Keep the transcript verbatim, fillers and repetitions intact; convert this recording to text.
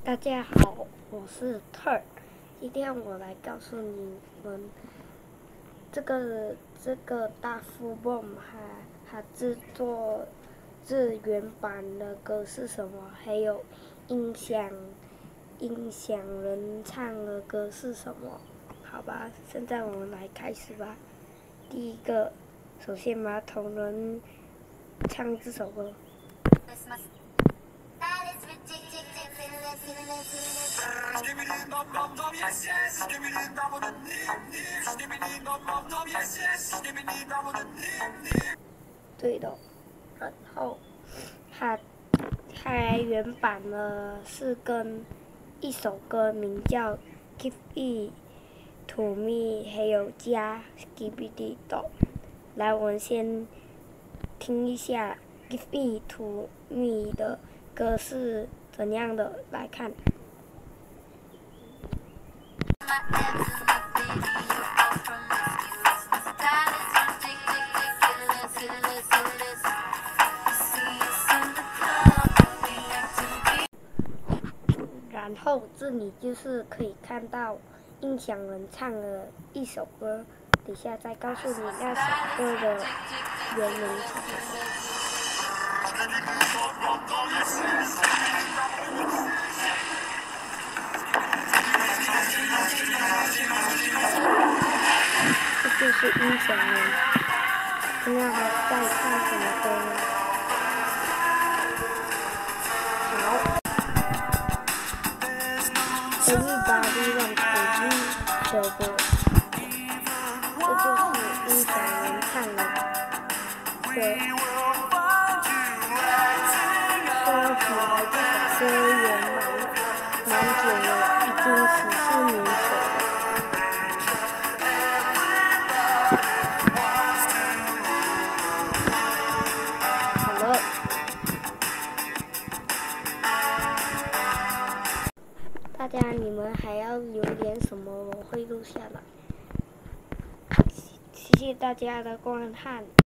大家好，我是特儿，今天我来告诉你们这个这个大富翁它它制作是原版的歌是什么，还有音响音响人唱的歌是什么？好吧，现在我们来开始吧。第一个，首先马桶人唱这首歌。对的，然后它它原版呢是跟一首歌名叫《Give It To Me》，还有加《Skibidi Doo》。来，我们先听一下《Give It To Me》的歌是怎样的，来看。然后这里就是可以看到音响人唱的一首歌，等下再告诉你那首歌的原名是什么。这就是音响人，现在还在唱什么歌呢？好。Everybody wants to be so good， 这就是音响人唱的歌。说起来这首歌也蛮蛮久了，已经十四年前了。好了。大家，你们还要留言什么？我会录下来。谢谢大家的观看。